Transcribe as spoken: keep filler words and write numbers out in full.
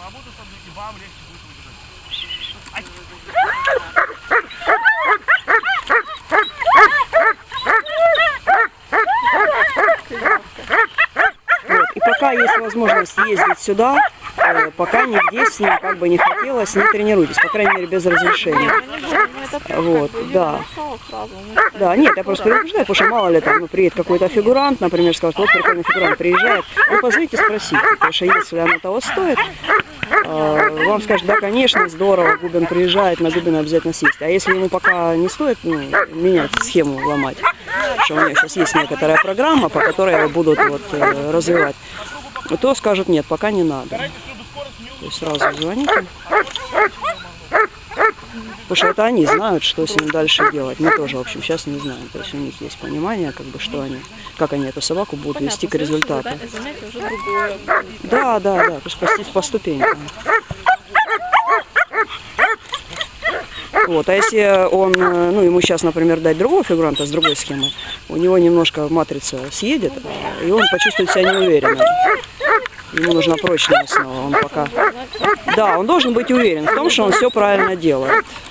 свободно, и вам легче будет удержать. Вот. И пока есть возможность ездить сюда, э, пока нигде с ним как бы не хотелось, не тренируйтесь, по крайней мере без разрешения. Вот, да. Да, нет, я просто предупреждаю, потому что мало ли там, ну, приедет какой-то фигурант, например, скажет, вот прикольный фигурант приезжает, вы позвоните спросить, потому что если оно того стоит, э, вам скажут, да, конечно, здорово, Губин приезжает, на Губина обязательно съесть. А если ему пока не стоит, ну, менять схему, ломать, что у меня сейчас есть некоторая программа, по которой его будут вот, э, развивать, то скажут, нет, пока не надо. То есть сразу звоните. Потому что это они знают, что с ним дальше делать. Мы тоже, в общем, сейчас не знаем. То есть у них есть понимание, как бы, что они, как они эту собаку будут Понятно, вести к результату. Да, да, да, то есть спастись по ступенькам. Вот, а если он, ну, ему сейчас, например, дать другого фигуранта с другой схемы, у него немножко матрица съедет, и он почувствует себя неуверенно. Ему нужна прочная основа, он пока... Да, он должен быть уверен в том, что он все правильно делает.